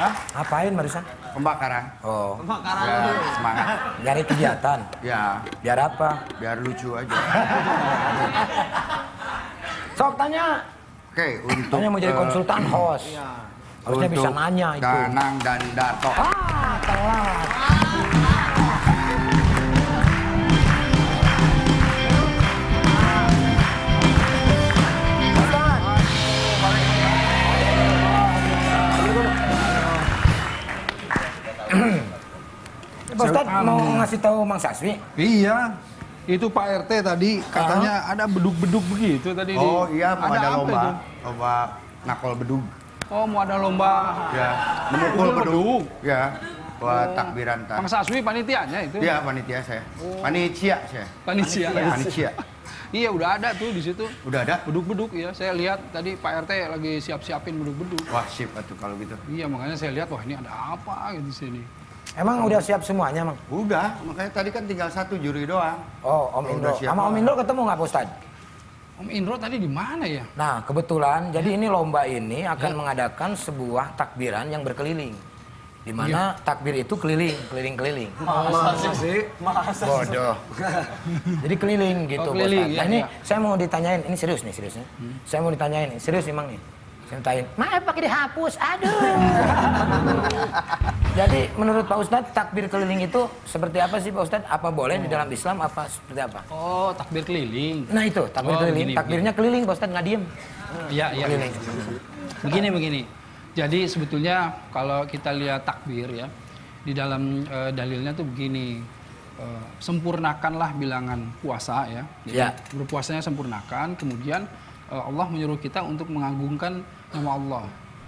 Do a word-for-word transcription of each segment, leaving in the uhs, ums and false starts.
Ngapain barusan? Pembakaran. Oh. Pembakaran. Ya, semangat. Nyari kegiatan. Ya. Biar apa? Biar lucu aja. Sok tanya. Oke, untuk... Tanya mau jadi konsultan uh, host. Iya. Harusnya bisa nanya itu. Danang dan Dato. Ah, telat. Pak Ustadz mau ngasih tahu Mang Saswi? Iya, itu Pak R T tadi katanya ada bedug-bedug begitu tadi. Oh di... iya, mau ada, ada lomba, itu? lomba nakol bedug. Oh mau ada lomba. Ya, memukul bedug. bedug. Ya, buat oh. takbiran. Mang Saswi panitianya itu? Iya, panitia saya. Oh. Panitia saya. Panitia. Panitia. Iya udah ada tuh di situ. Udah ada? Bedug-bedug ya. Saya lihat tadi Pak R T lagi siap-siapin bedug-bedug. Wah sip atuh kalau gitu. Iya makanya saya lihat wah ini ada apa gitu di sini. Emang udah siap semuanya, Mang? Udah, makanya tadi kan tinggal satu juri doang. Oh, Om oh, Indro. Sama Om Indro ketemu nggak, Pak Ustadz? Om Indro tadi di mana ya? Nah, kebetulan jadi ini lomba ini akan ya. mengadakan sebuah takbiran yang berkeliling. Di mana ya. takbir itu keliling, keliling-keliling. Masa sih? Masa bodoh. Jadi keliling gitu, oh, keliling, Pak Ustadz. Nah, ya, ini ya. saya mau ditanyain, ini serius nih, serius nih. Hmm. Saya mau ditanyain, serius nih, Mang nih. Saya tanya, maaf pakai dihapus, aduh. Jadi menurut Pak Ustadz, takbir keliling itu seperti apa sih Pak Ustadz? Apa boleh oh. di dalam Islam, apa seperti apa? Oh, takbir keliling. Nah itu, takbir oh, keliling. Begini, Takbirnya begini. keliling Pak Ustadz, nggak diem. Iya, iya. Keliling. Begini, begini. Jadi sebetulnya kalau kita lihat takbir ya, di dalam uh, dalilnya tuh begini. Uh, sempurnakanlah bilangan puasa ya. Jadi ya. berpuasanya sempurnakan, kemudian uh, Allah menyuruh kita untuk mengagungkan nama Allah.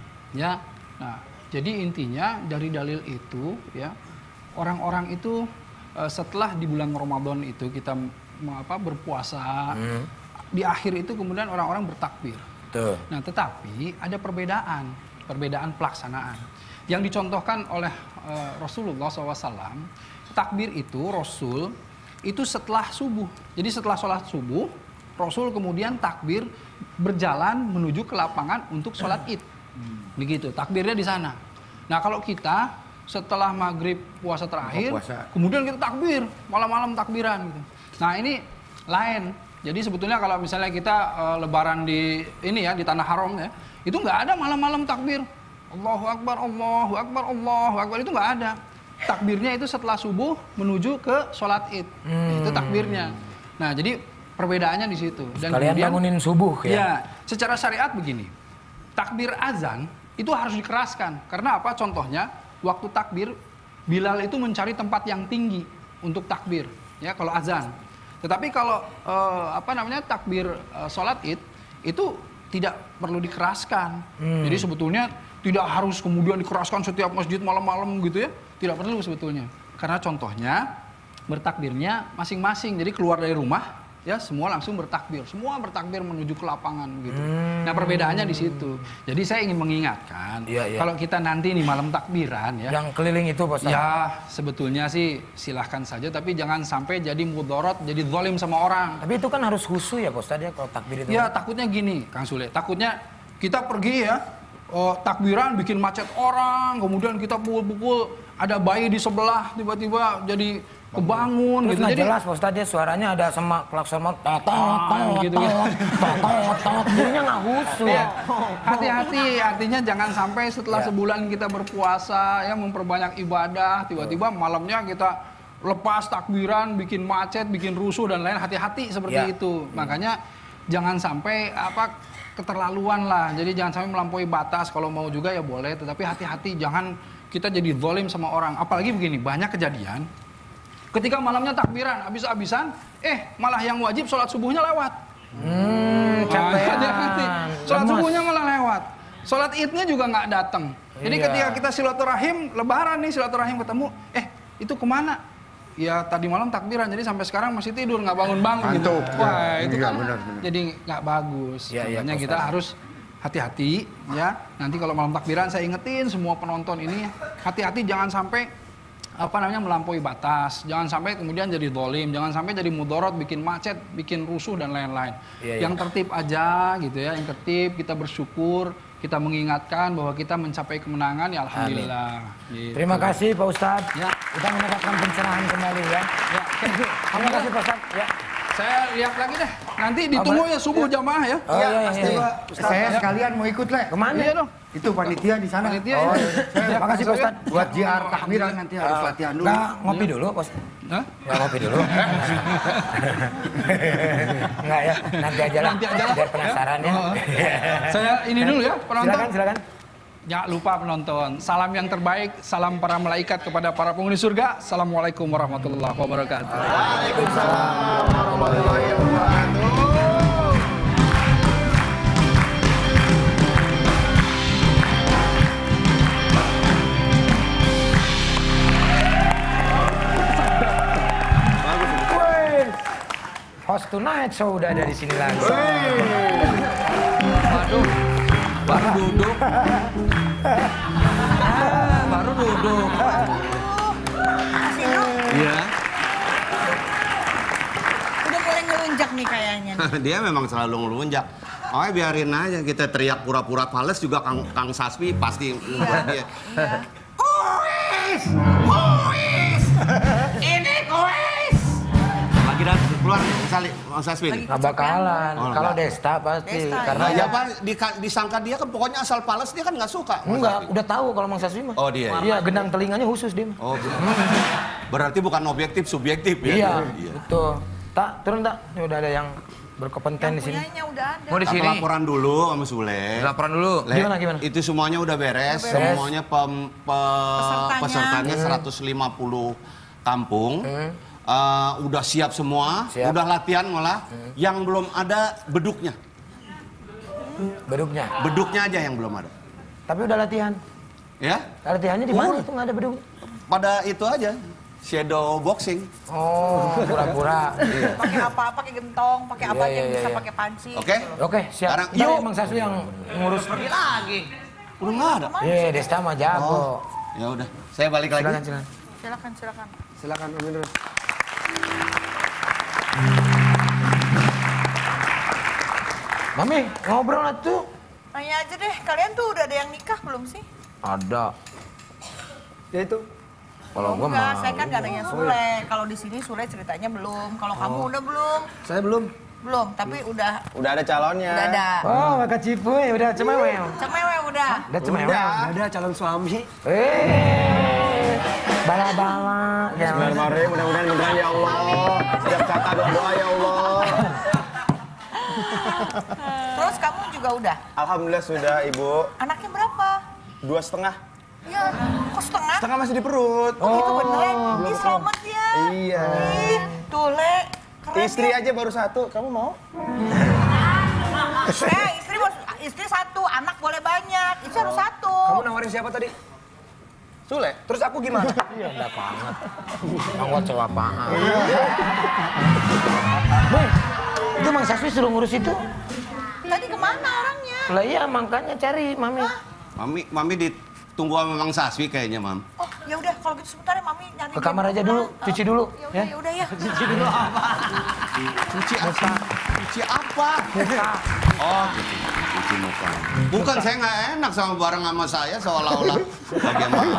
Ya. Nah, jadi intinya dari dalil itu ya, orang-orang itu uh, setelah di bulan Ramadan itu kita apa berpuasa, hmm. di akhir itu kemudian orang-orang bertakbir. Tuh. Nah, tetapi ada perbedaan, perbedaan pelaksanaan. Yang dicontohkan oleh uh, Rasulullah shallallahu alaihi wasallam, takbir itu Rasul itu setelah subuh. Jadi setelah sholat subuh, Rasul kemudian takbir berjalan menuju ke lapangan untuk sholat id. Hmm. Begitu, takbirnya di sana. Nah kalau kita setelah maghrib puasa terakhir, puasa. kemudian kita takbir, malam-malam takbiran gitu. Nah ini lain. Jadi sebetulnya kalau misalnya kita uh, lebaran di ini ya di tanah haram ya, itu nggak ada malam-malam takbir. Allahu Akbar, Allahu Akbar, Allahu Akbar, itu nggak ada. Takbirnya itu setelah subuh menuju ke sholat id. Hmm. Itu takbirnya. Nah jadi perbedaannya di situ. Dan kalian kemudian, bangunin subuh ya? Ya, secara syariat begini. Takbir azan itu harus dikeraskan. Karena apa? Contohnya, waktu takbir, Bilal itu mencari tempat yang tinggi untuk takbir. Ya, kalau azan. Tetapi kalau eh, apa namanya takbir eh, sholat id, itu tidak perlu dikeraskan. Hmm. Jadi sebetulnya tidak harus kemudian dikeraskan setiap masjid malam-malam gitu ya. Tidak perlu sebetulnya. Karena contohnya, bertakbirnya masing-masing. Jadi keluar dari rumah, ya semua langsung bertakbir, semua bertakbir menuju ke lapangan gitu. Hmm. Nah perbedaannya di situ. Jadi saya ingin mengingatkan, ya, ya. kalau kita nanti nih malam takbiran ya, yang keliling itu Pak Ustaz. Ya sebetulnya sih silahkan saja, tapi jangan sampai jadi mudorot, jadi zalim sama orang. Tapi itu kan harus khusyuk ya Pak Ustaz ya kalau takbir itu. Ya takutnya gini, Kang Sule, takutnya kita pergi ya, oh, takbiran bikin macet orang, kemudian kita pukul-pukul, ada bayi di sebelah tiba-tiba jadi kebangun. Terus gitu. Jadi jelas Pak Ustadz ya suaranya ada sama klakson mau tot tot gitu tot tot jadinya nggak khusyuk. Ya, hati-hati, artinya jangan sampai setelah ya. sebulan kita berpuasa ya memperbanyak ibadah, tiba-tiba malamnya kita lepas takbiran, bikin macet, bikin rusuh dan lain. Hati-hati seperti ya. itu. Makanya jangan sampai apa keterlaluan lah. Jadi jangan sampai melampaui batas. Kalau mau juga ya boleh, tetapi hati-hati jangan kita jadi zalim sama orang. Apalagi begini, banyak kejadian ketika malamnya takbiran, habis-habisan, eh malah yang wajib sholat subuhnya lewat. Hmm, capean. Sholat subuhnya malah lewat. Sholat idnya juga nggak datang. Jadi iya. ketika kita silaturahim, lebaran nih silaturahim ketemu, eh itu kemana? Ya tadi malam takbiran, jadi sampai sekarang masih tidur, nggak bangun-bangun gitu. Wah itu ya, kan benar, benar. jadi nggak bagus. Ya, Makanya ya, kita harus hati-hati ya. Nanti kalau malam takbiran saya ingetin semua penonton ini, hati-hati jangan sampai apa namanya melampaui batas, jangan sampai kemudian jadi zalim, jangan sampai jadi mudorot, bikin macet, bikin rusuh dan lain-lain. Ya, yang ya. tertib aja gitu ya, yang tertib, kita bersyukur, kita mengingatkan bahwa kita mencapai kemenangan, ya alhamdulillah. Gitu. Terima kasih Pak Ustadz. Ya. Kita mendapatkan pencerahan kembali ya. Ya. Terima kasih Pak Ustadz. Ya. Saya lihat lagi deh. Nanti ditunggu ya subuh jamaah ya. Oh iya, iya, Pasti, iya. Pak. Saya sekalian mau ikut, Le. Kemana? Iya dong. Itu panitia di sana. Panitia Oh, ya. iya. Terima kasih Pak Ustadz. Buat J R takbiran nanti harus latihan dulu. Nggak ngopi dulu Pak Ustadz? Hah? Nggak ngopi dulu? Nggak ya, nanti aja lah. Nanti aja lah. Biar penasaran ya. Oh. Saya ini dulu ya penonton. Silakan, silakan. Jangan lupa penonton. Salam yang terbaik, salam para malaikat kepada para penghuni surga. Assalamualaikum warahmatullahi wabarakatuh. Waalaikumsalam warahmatullahi wabarakatuh. Host Tonight Show udah ada di sini lagi. Waduh, baru duduk. Ah, baru duduk. Iya. Udah mulai ngelunjak nih kayaknya. Dia memang selalu ngelunjak. Oh, biarin aja kita teriak pura-pura pales juga Kang, Kang Saswi pasti buat dia. Iya. Kuis! Kuis! Ini kuis! Lagi dah keluar Sali, Kang Saswi. nih. Nggak bakalan. Oh, Kalau nggak. Desta pasti. Desta, Karena Nah, ya ya Pak, di- disangka dia kan pokoknya asal pales dia kan nggak suka. Mas enggak, Saswi. udah tahu kalau Mang Saswi mah. Oh, dia. Iya, genang telinganya khusus dia. mah. Oh, berarti bukan objektif, subjektif ya? Iya, betul. Tak, turun tak. Ini udah ada yang berkompeten di sini. Punyanya udah ada. Mau di Kita sini. laporan dulu sama Sule. Laporan dulu. Le, Gimana, gimana? Itu semuanya udah beres, Udah beres. semuanya pem, pe- Pesertanya. pesertanya seratus lima puluh kampung. Eh, udah siap semua, Siap. udah latihan malah. Yang belum ada beduknya. Beduknya. Beduknya aja yang belum ada. Tapi udah latihan. Ya? Latihannya di mana Udah. itu nggak ada beduk? Pada itu aja. Shadow boxing. Oh, pura-pura. Pakai apa? Pakai gentong, pakai apa Iya, aja yang iya, bisa iya. pakai panci. Oke? Oke, siap. Sekarang, Ntar yuk. Mang Saswi yang ngurus. Pergi lagi. Udah nggak ada. Iya, Desta mah jago. Oh, ya udah. Saya balik lagi. Silakan, silakan. Silakan, silakan. Silakan Om Indra. Mami, ngobrol tuh. Tanya aja deh, kalian tuh udah ada yang nikah belum sih? Ada. Ya itu. Kalau gua Enggak, mah. saya kan gak nanya Sule. Kalau di sini Sule ceritanya belum. Kalau kamu udah belum? Saya belum. Belum, tapi udah Udah ada calonnya. udah ada. Oh, Maka Cipuy udah cemewel. Cemewe udah. Udah cemewel. Udah ada calon suami. Eh, bala-bala. Ya, Mas. Mari mudah-mudahan beneran ya Allah. Setiap kata doa-doa ya Allah. Terus kamu juga udah. Alhamdulillah sudah Ibu. Anaknya berapa? Dua setengah. Iya, kok setengah? Setengah masih di perut. Oh, itu beneran. Ih, selamat ya. Iya. Ih, tuh, Le. Keren Istri ya. aja baru satu. Kamu mau? Eh, istri, bos- istri satu, anak boleh banyak. Istri harus satu. Kamu nawarin siapa tadi? Sule. Terus aku gimana? Iya, enggak banget. Mau cowok apaan? Boy, itu Mang Saswi suruh ngurus itu. Tadi kemana orangnya? Lah iya, makanya cari Mami. Mami, Mami ditunggu sama Mang Saswi kayaknya, Mam. Oh, ya udah kalau gitu sebentar ya Mami nyari Ke kamar aja dulu, cuci dulu, Ya udah, ya. ya udah ya. Cuci apa? Cuci apa? Oh, cuci, cuci muka. Bukan, saya nggak enak sama barang sama saya seolah-olah bagaimana.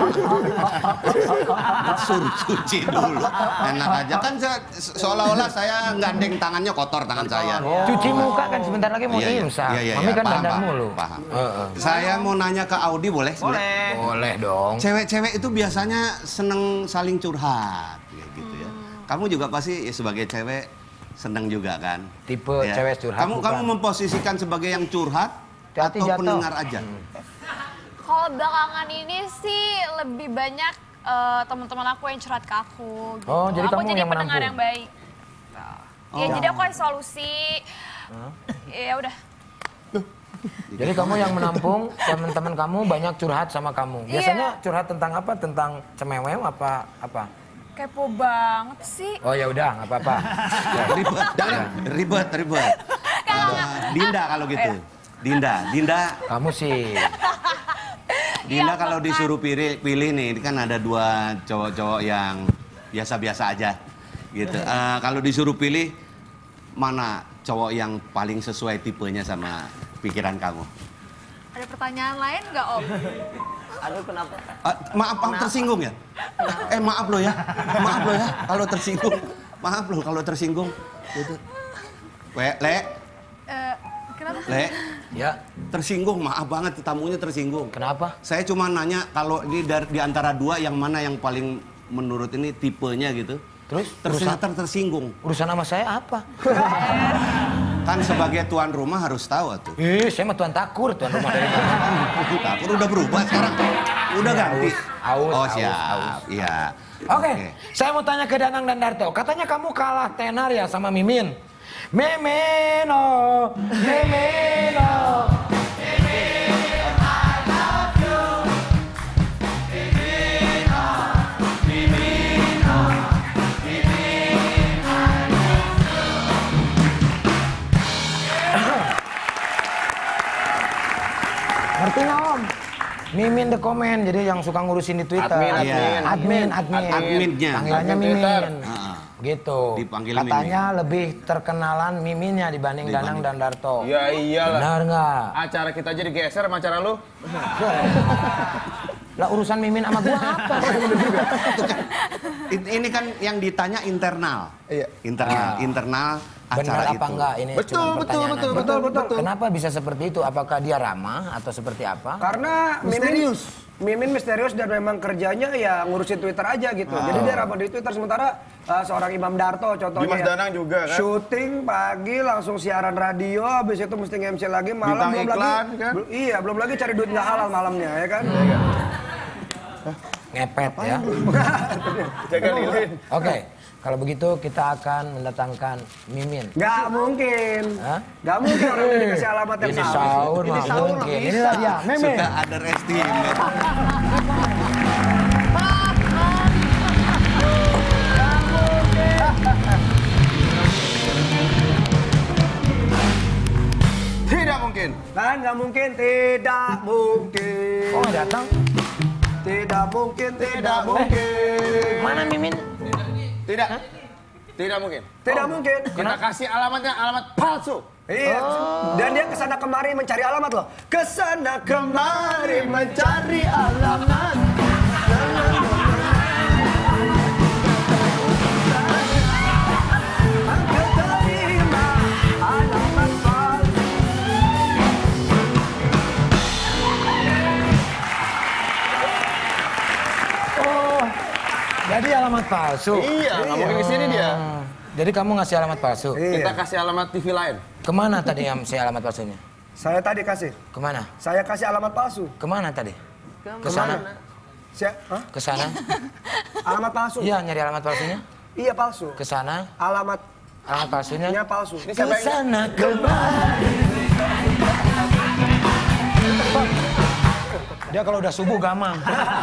Suruh cuci dulu. Enak aja kan saya, seolah-olah saya gandeng tangannya kotor tangan saya. Cuci muka kan sebentar lagi mau Iya, iya. imsak. Iya, iya, Mami iya. kan Paham, dandan paham, mulu. Paham. Heeh. Saya mau nanya ke Audi boleh? Boleh. Boleh dong. Cewek-cewek itu biasanya seneng saling curhat, kayak gitu ya. Kamu juga pasti ya, sebagai cewek seneng juga kan? Tipe Ya. cewek curhat Kamu bukan? kamu memposisikan sebagai yang curhat Hati-hati atau jatuh. pendengar aja? Kalau belakangan ini sih lebih banyak eh, teman-teman aku yang curhat ke aku. Gitu. Oh, jadi aku kamu jadi yang pendengar menampung? yang baik. Ya jadi aku kasih solusi. Ya udah. Jadi kamu yang menampung, teman-teman kamu banyak curhat sama kamu. Biasanya Iya. curhat tentang apa? Tentang cemewew apa apa? Kepo banget sih. Oh ya udah, nggak apa-apa. Ribet, jangan ribet, ribet. Eh, Dinda kalau gitu. Dinda, Dinda, Kamu sih. Dinda Iya, kalau makan. disuruh pilih, pilih nih, ini kan ada dua cowok-cowok yang biasa-biasa aja, gitu. Eh, kalau disuruh pilih, mana cowok yang paling sesuai tipenya sama pikiran kamu? Ada pertanyaan lain nggak Om? Aduh kenapa? Ah, maaf, Om tersinggung ya? Eh maaf lo ya, maaf lo ya kalau tersinggung. Maaf lo kalau tersinggung. Gitu. Le, Le, Eh, kenapa? Le, Ya, tersinggung, maaf banget tamunya tersinggung. kenapa? Saya cuma nanya kalau ini dari di antara dua yang mana yang paling menurut ini tipenya gitu. Terus Ternyata urusan, tersinggung. urusan sama saya apa? Kan sebagai tuan rumah harus tahu tuh. Ih, saya mah tuan takur, tuan rumah dari mana? Takur udah berubah sekarang. Udah Ya, ganti. aus, aus, oh aus, siap, aus. iya. Oke, saya mau tanya ke Danang dan Darto. Katanya kamu kalah tenar ya sama Mimin. Mimin, oh, Mimin, oh. Ngerti nggak Om? Mimin the comment, jadi yang suka ngurusin di Twitter. Admin, Iya. admin, admin. Adminnya. Panggilannya Admin Mimin. Twitter. Ah. Gitu. Dipanggil Katanya lebih terkenalan Miminnya dibanding, Danang dan Darto. Ya iyalah. Benar nggak? Acara kita aja digeser sama acara lu. Lah urusan Mimin sama gua apa? Ini ini kan yang ditanya internal. Iya. Internal, Ah. internal acara Benar apa itu. enggak ini? Betul, cuma betul, pertanyaan betul, aja. betul, betul. Kenapa bisa seperti itu? Apakah dia ramah atau seperti apa? Karena misterius. Mimin misterius dan memang kerjanya ya ngurusin Twitter aja gitu. Jadi dia rapat di Twitter sementara uh, seorang Imam Darto contohnya. Dimas ya, Danang juga kan. Syuting pagi langsung siaran radio, habis itu mesti nge-M C lagi malam Bintang belum iklan, lagi. kan? bel- iya, belum lagi cari duit nggak halal malamnya ya kan. Ngepet ya. Jaga lilin. Oke, kalau begitu kita akan mendatangkan Mimin. Gak mungkin. Hah? Gak mungkin orang ini dikasih alamat yang Ini salah. sahur Ini mah sahur mungkin. bisa. Inilah dia, Mimin. Suka underestimate. Tidak mungkin. Kan nggak mungkin, tidak mungkin. Oh datang? Tidak mungkin, tidak Eh, mungkin. Mana Mimin? Tidak. Tidak mungkin. Tidak mungkin. Kita kasih alamatnya alamat palsu. Iya. Dan dia kesana kemari mencari alamat loh. Kesana kemari mencari alamat. Aku terima alamat palsu. Oh, jadi alamat palsu. Iya, nggak mungkin ke sini dia. Hmm, Jadi kamu ngasih alamat palsu. Kita kasih alamat T V lain. Kemana tadi yang saya alamat palsunya? Saya tadi kasih. Kemana? Saya kasih alamat palsu. Kemana tadi? Ke sana? Saya, hah? Ke sana? Alamat palsu. Iya, nyari alamat palsunya. Iya palsu. Ke sana? Alamat Alamat palsunya? nya palsu. Ini Ke siapa yang sana kemari. Dia kalau udah subuh gamang.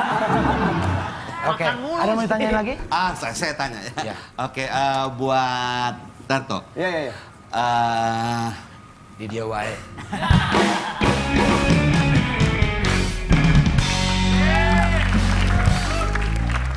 Oke, ada yang mau ditanyain lagi? Ah, saya, saya tanya ya. Ya. Oke, eh, buat Darto. Iya, iya, iya. Eh, Di dia wae.